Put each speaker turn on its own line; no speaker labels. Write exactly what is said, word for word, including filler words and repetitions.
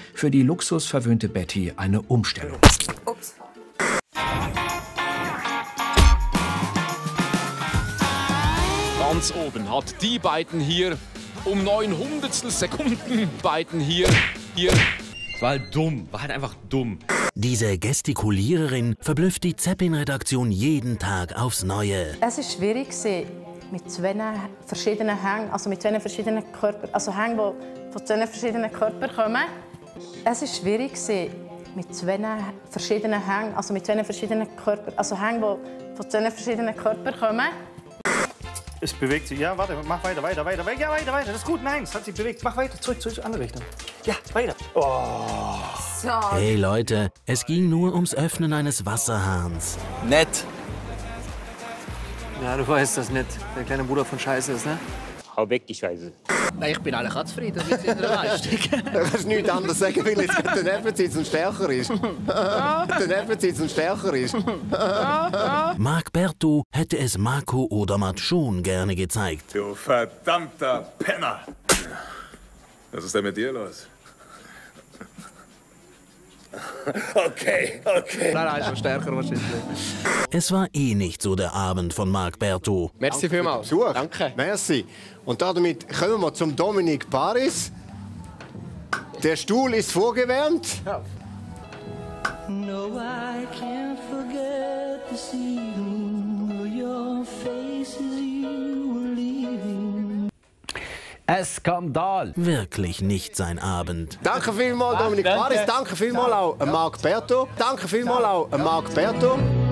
für die luxusverwöhnte Betty eine Umstellung.
Ups.
Ganz oben hat die beiden hier um neun Hundertstel Sekunden beiden hier, hier.
Es war halt dumm, war halt einfach dumm.
Diese Gestikuliererin verblüfft die Zeppin-Redaktion jeden Tag aufs Neue.
Es war schwierig, mit zwei verschiedenen Hängen, also mit zwei verschiedenen Körpern, also Hängen, die von zwei verschiedenen Körpern kommen. Es war schwierig, mit zwei verschiedenen Hängen, also mit zwei verschiedenen Körpern, also Hängen, die von zwei verschiedenen Körpern kommen.
Es bewegt sich. Ja, warte, mach weiter, weiter, weiter. Ja, weiter, weiter. Das ist gut. Nein, es hat sich bewegt. Mach weiter, zurück, zurück, andere Richtung. Ja, weiter. Oh.
So.
Hey Leute, es ging nur ums Öffnen eines Wasserhahns.
Nett. Ja, du weißt, dass nett der kleine Bruder von Scheiße ist, ne?
Hau weg, die Scheiße.
Nein, ich bin eigentlich auch zufrieden mit seiner Leistung.
Du kannst nichts anderes sagen, weil jetzt der Nervenzins und stärker ist. Der Nervenzins und stärker ist.
Marc Berthaud hätte es Marco Odermatt schon gerne gezeigt.
Du verdammter Penner! Was ist denn mit dir los? Okay, okay.
Nein, nein, ist schon stärker wahrscheinlich.
Es war eh nicht so der Abend von Marc Berthaud.
Merci vielmals.
Danke. Merci. Und damit kommen wir zum Dominic Paris. Der Stuhl ist vorgewärmt. Ja.
No, I can't forget this evening, your faces you were leaving.
Ein Skandal!
Wirklich nicht sein Abend.
Danke vielmals, Dominic Paris. Danke vielmals auch Marc Berthaud. Danke vielmals auch Marc Berthaud.